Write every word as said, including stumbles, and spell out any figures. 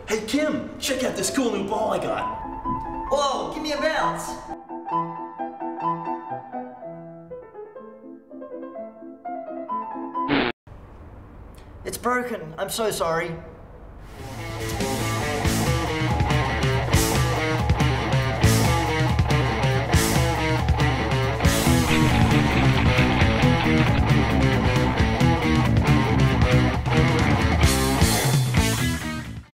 Hey Kim, check out this cool new ball I got. Whoa, give me a bounce. It's broken. I'm so sorry.